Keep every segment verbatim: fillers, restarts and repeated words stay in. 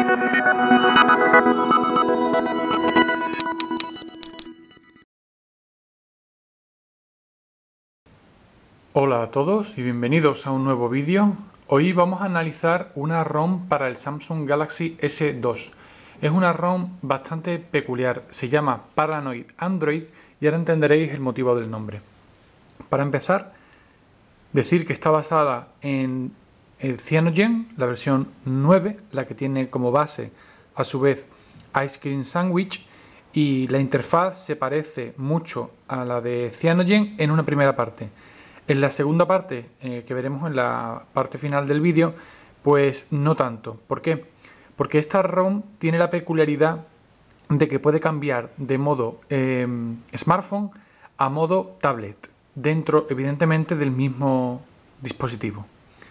Hola a todos y bienvenidos a un nuevo vídeo. Hoy vamos a analizar una ROM para el Samsung Galaxy S dos. Es una ROM bastante peculiar, se llama Paranoid Android y ahora entenderéis el motivo del nombre. Para empezar, decir que está basada en el Cyanogen, la versión nueve, la que tiene como base a su vez Ice Cream Sandwich, y la interfaz se parece mucho a la de Cyanogen en una primera parte. En la segunda parte, eh, que veremos en la parte final del vídeo, pues no tanto. ¿Por qué? Porque esta ROM tiene la peculiaridad de que puede cambiar de modo eh, smartphone a modo tablet, dentro evidentemente del mismo dispositivo.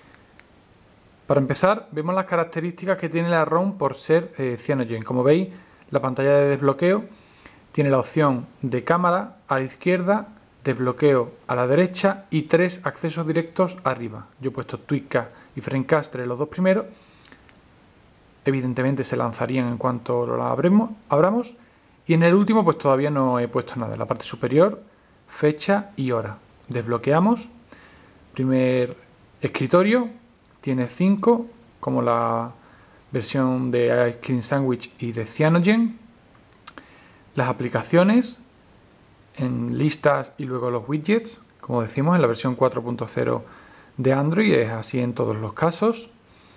Para empezar, vemos las características que tiene la ROM por ser eh, Cyanogen. Como veis, la pantalla de desbloqueo tiene la opción de cámara a la izquierda, desbloqueo a la derecha y tres accesos directos arriba. Yo he puesto Tweetcast y Framecaster en los dos primeros. Evidentemente se lanzarían en cuanto lo abremos, abramos. Y en el último pues todavía no he puesto nada. En la parte superior, fecha y hora. Desbloqueamos. Primer escritorio. Tiene cinco, como la versión de Ice Cream Sandwich y de Cyanogen. Las aplicaciones en listas y luego los widgets, como decimos en la versión cuatro punto cero de Android, es así en todos los casos.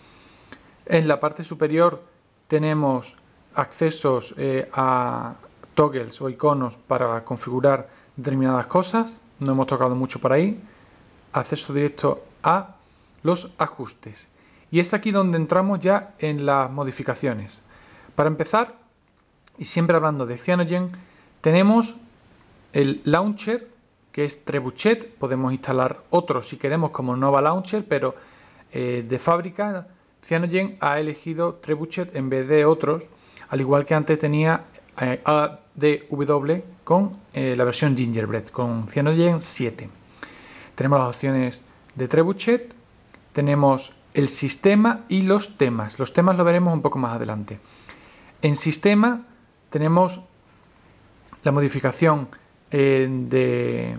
En la parte superior tenemos accesos eh, a toggles o iconos para configurar determinadas cosas, no hemos tocado mucho por ahí. Acceso directo a los ajustes. Y es aquí donde entramos ya en las modificaciones. Para empezar, y siempre hablando de Cyanogen, tenemos el launcher, que es Trebuchet. Podemos instalar otros si queremos como Nova Launcher, pero eh, de fábrica Cyanogen ha elegido Trebuchet en vez de otros, al igual que antes tenía eh, A D W con eh, la versión Gingerbread, con Cyanogen siete. Tenemos las opciones de Trebuchet, tenemos el sistema y los temas. Los temas lo veremos un poco más adelante. En sistema tenemos la modificación Eh, de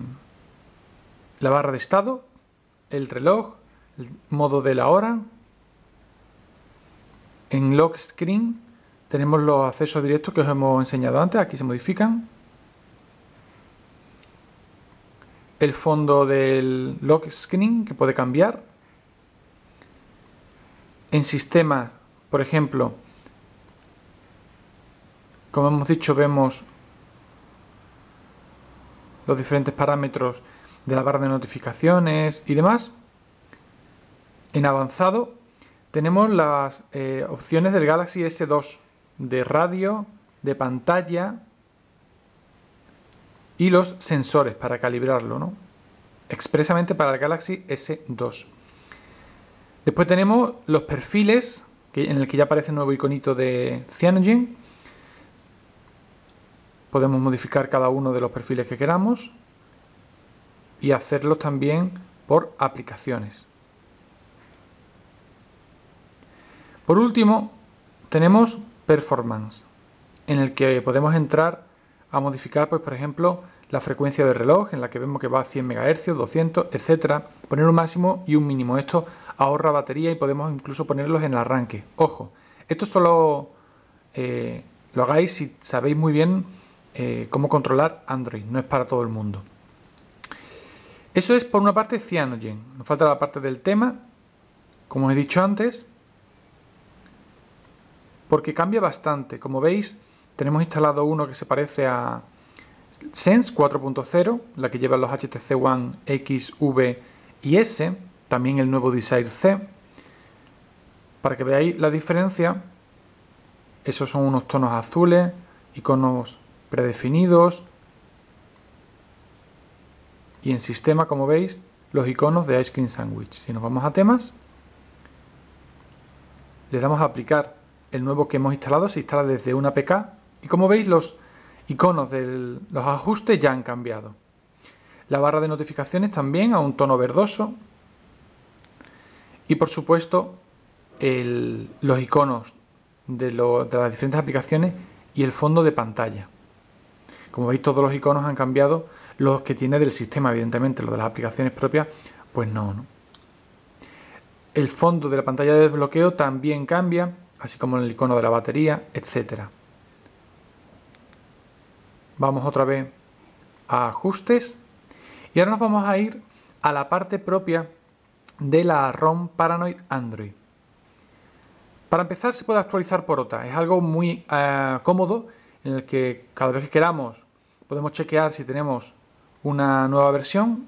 la barra de estado, el reloj, el modo de la hora. En lock screen tenemos los accesos directos que os hemos enseñado antes, aquí se modifican. El fondo del lock screen, que puede cambiar. En sistemas, por ejemplo, como hemos dicho, vemos los diferentes parámetros de la barra de notificaciones y demás. En avanzado tenemos las eh, opciones del Galaxy S dos de radio, de pantalla y los sensores para calibrarlo, ¿no? Expresamente para el Galaxy S dos. Después tenemos los perfiles, que, en el que ya aparece el nuevo iconito de Cyanogen. Podemos modificar cada uno de los perfiles que queramos y hacerlos también por aplicaciones. Por último, tenemos Performance, en el que podemos entrar a modificar, pues, por ejemplo, la frecuencia del reloj, en la que vemos que va a cien megahercios, doscientos, etcétera. Poner un máximo y un mínimo. Esto ahorra batería y podemos incluso ponerlos en el arranque. Ojo, esto solo eh, lo hagáis si sabéis muy bien Eh, cómo controlar Android, no es para todo el mundo. Eso es por una parte Cyanogen. Nos falta la parte del tema, como os he dicho antes, porque cambia bastante. Como veis, tenemos instalado uno que se parece a Sense cuatro punto cero, la que lleva los H T C One X, V y S, también el nuevo Desire C. Para que veáis la diferencia, esos son unos tonos azules, iconos predefinidos, y en sistema, como veis, los iconos de Ice Cream Sandwich. Si nos vamos a temas, le damos a aplicar el nuevo que hemos instalado, se instala desde una A P K, y como veis los iconos de los ajustes ya han cambiado. La barra de notificaciones también a un tono verdoso, y por supuesto el, los iconos de, lo, de las diferentes aplicaciones y el fondo de pantalla. Como veis, todos los iconos han cambiado, los que tiene del sistema, evidentemente, los de las aplicaciones propias, pues no, ¿no? El fondo de la pantalla de desbloqueo también cambia, así como el icono de la batería, etcétera. Vamos otra vez a ajustes y ahora nos vamos a ir a la parte propia de la ROM Paranoid Android. Para empezar, se puede actualizar por O T A. Es algo muy uh, cómodo, en el que cada vez que queramos podemos chequear si tenemos una nueva versión.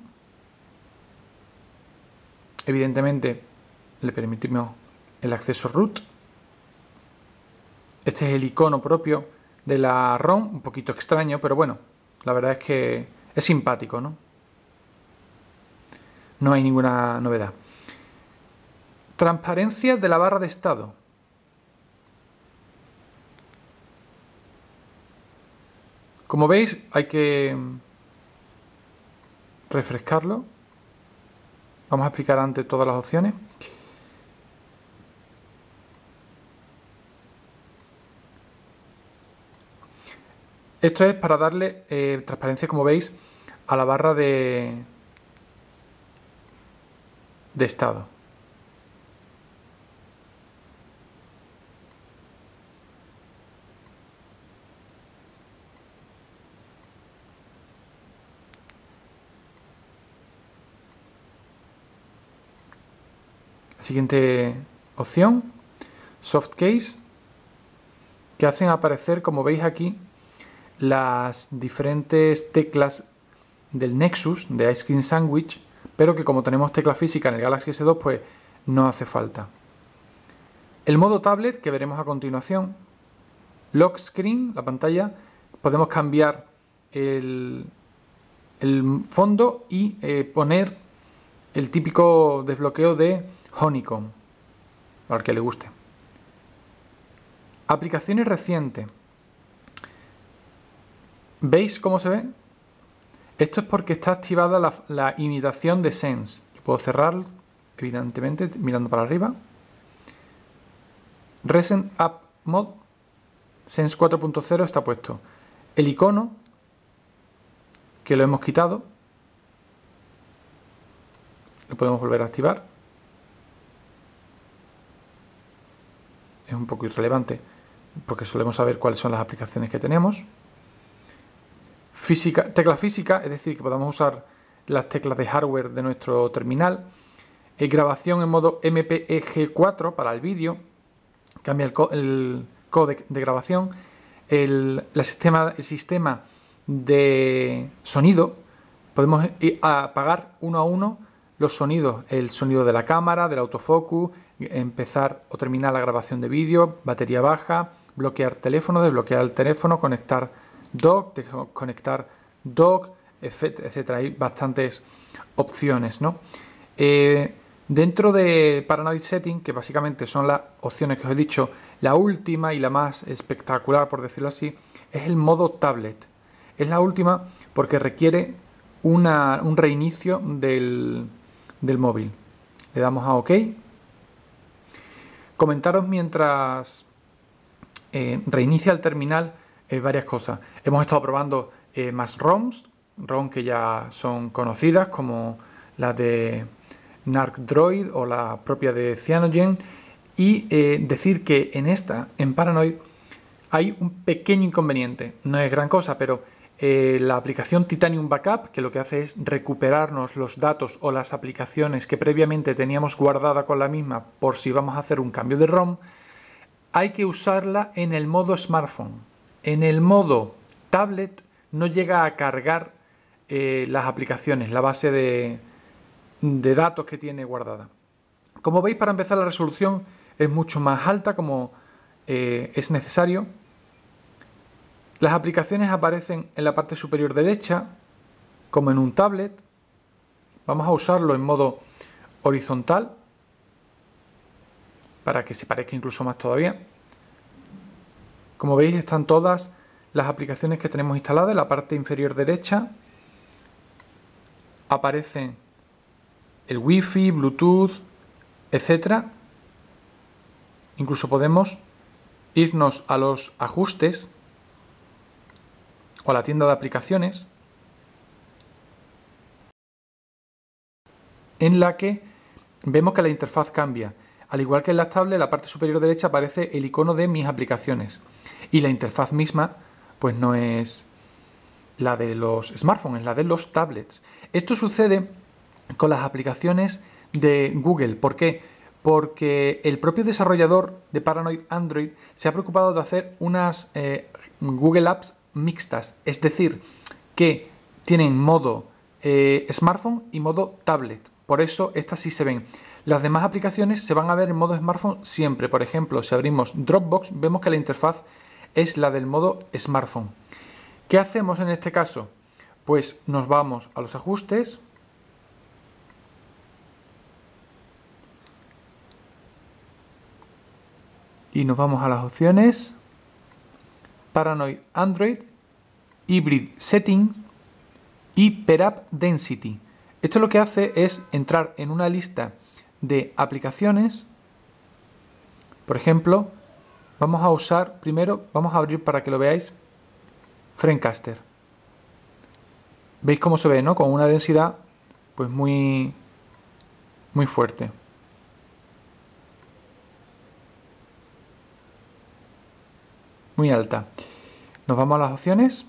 Evidentemente le permitimos el acceso root. Este es el icono propio de la ROM, un poquito extraño, pero bueno, la verdad es que es simpático, ¿no? No hay ninguna novedad. Transparencia de la barra de estado. Como veis, hay que refrescarlo. Vamos a explicar antes todas las opciones. Esto es para darle eh, transparencia, como veis, a la barra de, de estado. Siguiente opción, Softcase, que hacen aparecer, como veis aquí, las diferentes teclas del Nexus de Ice Cream Sandwich, pero que como tenemos tecla física en el Galaxy S dos, pues no hace falta. El modo tablet, que veremos a continuación. Lock Screen, la pantalla, podemos cambiar el, el fondo y eh, poner el típico desbloqueo de Honeycomb, para el que le guste. Aplicaciones recientes. ¿Veis cómo se ve? Esto es porque está activada la, la imitación de Sense. Yo puedo cerrar, evidentemente, mirando para arriba. Recent App Mode Sense cuatro punto cero está puesto. El icono, que lo hemos quitado, lo podemos volver a activar. Es un poco irrelevante porque solemos saber cuáles son las aplicaciones que tenemos. Física, tecla física, es decir, que podamos usar las teclas de hardware de nuestro terminal. Eh, grabación en modo M P E G cuatro para el vídeo, cambia el, co el códec de grabación. El, la sistema, el sistema de sonido, podemos apagar uno a uno los sonidos, el sonido de la cámara, del autofocus, empezar o terminar la grabación de vídeo, batería baja, bloquear teléfono, desbloquear el teléfono, conectar dock, desconectar dock, etcétera. Hay bastantes opciones, ¿no? Eh, dentro de Paranoid Setting, que básicamente son las opciones que os he dicho, la última y la más espectacular, por decirlo así, es el modo tablet. Es la última porque requiere una, un reinicio del, del móvil. Le damos a OK. Comentaros mientras eh, reinicia el terminal eh, varias cosas. Hemos estado probando eh, más ROMs, ROM que ya son conocidas, como la de NarcDroid o la propia de Cyanogen, y eh, decir que en esta, en Paranoid, hay un pequeño inconveniente. No es gran cosa, pero eh, la aplicación Titanium Backup, que lo que hace es recuperarnos los datos o las aplicaciones que previamente teníamos guardada con la misma por si vamos a hacer un cambio de ROM, hay que usarla en el modo smartphone. En el modo tablet no llega a cargar eh, las aplicaciones, la base de, de datos que tiene guardada. Como veis, para empezar, la resolución es mucho más alta, como eh, es necesario. Las aplicaciones aparecen en la parte superior derecha, como en un tablet. Vamos a usarlo en modo horizontal, para que se parezca incluso más todavía. Como veis, están todas las aplicaciones que tenemos instaladas. En la parte inferior derecha aparecen el Wi-Fi, Bluetooth, etcétera. Incluso podemos irnos a los ajustes o a la tienda de aplicaciones, en la que vemos que la interfaz cambia. Al igual que en las tablets, en la parte superior derecha aparece el icono de mis aplicaciones y la interfaz misma pues no es la de los smartphones, es la de los tablets. Esto sucede con las aplicaciones de Google. ¿Por qué? Porque el propio desarrollador de Paranoid Android se ha preocupado de hacer unas eh, Google Apps mixtas, es decir, que tienen modo eh, smartphone y modo tablet. Por eso estas sí se ven. Las demás aplicaciones se van a ver en modo smartphone siempre. Por ejemplo, si abrimos Dropbox, vemos que la interfaz es la del modo smartphone. ¿Qué hacemos en este caso? Pues nos vamos a los ajustes, y nos vamos a las opciones Paranoid Android, Hybrid Setting y Per App Density. Esto lo que hace es entrar en una lista de aplicaciones. Por ejemplo, vamos a usar primero, vamos a abrir para que lo veáis, Friendcaster. ¿Veis cómo se ve, no? Con una densidad pues muy, muy fuerte. Muy alta. Nos vamos a las opciones.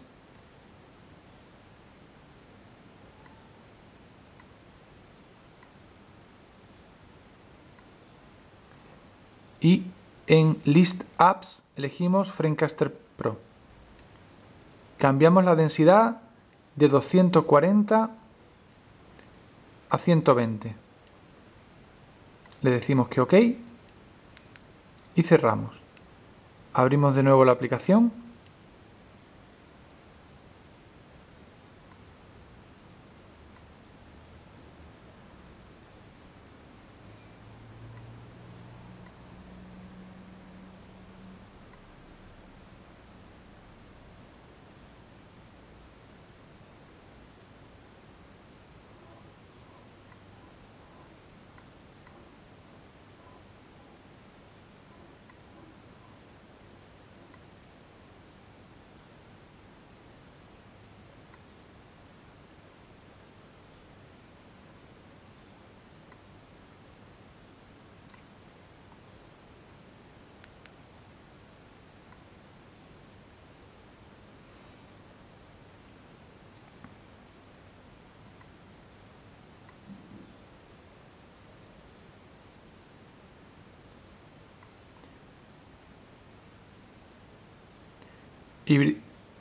Y en List Apps elegimos Friendcaster Pro. Cambiamos la densidad de doscientos cuarenta a ciento veinte. Le decimos que OK y cerramos. Abrimos de nuevo la aplicación. Hybrid,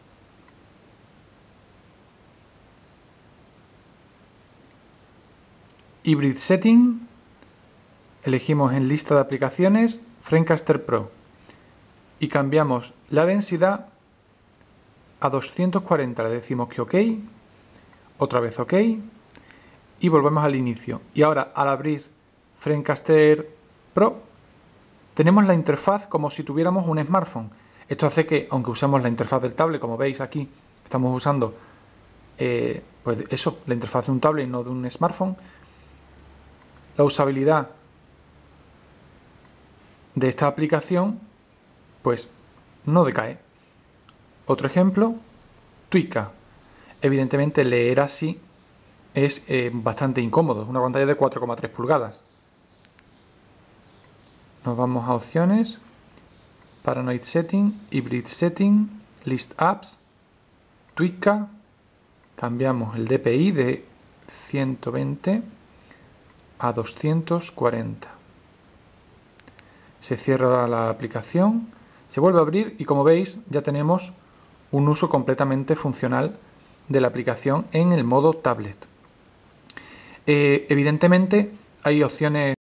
Hybrid Setting, elegimos en lista de aplicaciones Friendcaster Pro y cambiamos la densidad a doscientos cuarenta, le decimos que OK, otra vez OK y volvemos al inicio. Y ahora al abrir Friendcaster Pro tenemos la interfaz como si tuviéramos un smartphone. Esto hace que, aunque usemos la interfaz del tablet, como veis aquí, estamos usando eh, pues eso, la interfaz de un tablet y no de un smartphone, la usabilidad de esta aplicación pues no decae. Otro ejemplo, Twika. Evidentemente leer así es eh, bastante incómodo, es una pantalla de cuatro coma tres pulgadas. Nos vamos a opciones, Paranoid Setting, Hybrid Setting, List Apps, Twika, cambiamos el D P I de ciento veinte a doscientos cuarenta. Se cierra la aplicación, se vuelve a abrir y como veis ya tenemos un uso completamente funcional de la aplicación en el modo tablet. Eh, evidentemente hay opciones